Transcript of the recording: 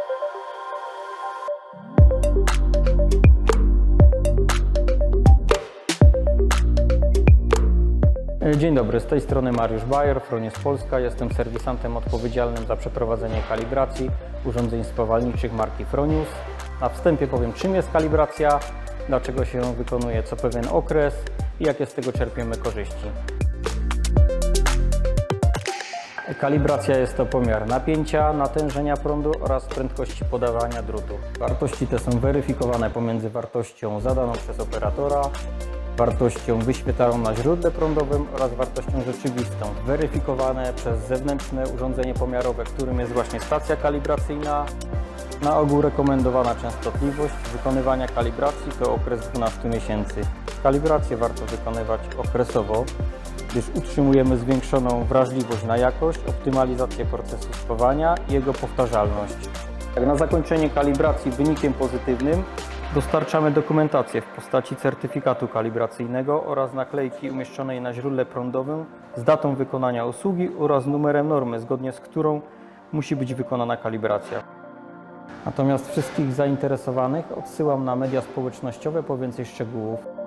Dzień dobry, z tej strony Mariusz Bayer, Fronius Polska. Jestem serwisantem odpowiedzialnym za przeprowadzenie kalibracji urządzeń spawalniczych marki Fronius. Na wstępie powiem, czym jest kalibracja, dlaczego się wykonuje co pewien okres i jakie z tego czerpiemy korzyści. Kalibracja jest to pomiar napięcia, natężenia prądu oraz prędkości podawania drutu. Wartości te są weryfikowane pomiędzy wartością zadaną przez operatora, wartością wyświetlaną na źródle prądowym oraz wartością rzeczywistą, weryfikowane przez zewnętrzne urządzenie pomiarowe, którym jest właśnie stacja kalibracyjna. Na ogół rekomendowana częstotliwość wykonywania kalibracji to okres 12 miesięcy. Kalibrację warto wykonywać okresowo, gdyż utrzymujemy zwiększoną wrażliwość na jakość, optymalizację procesu spawania i jego powtarzalność. Na zakończenie kalibracji wynikiem pozytywnym dostarczamy dokumentację w postaci certyfikatu kalibracyjnego oraz naklejki umieszczonej na źródle prądowym z datą wykonania usługi oraz numerem normy, zgodnie z którą musi być wykonana kalibracja. Natomiast wszystkich zainteresowanych odsyłam na media społecznościowe po więcej szczegółów.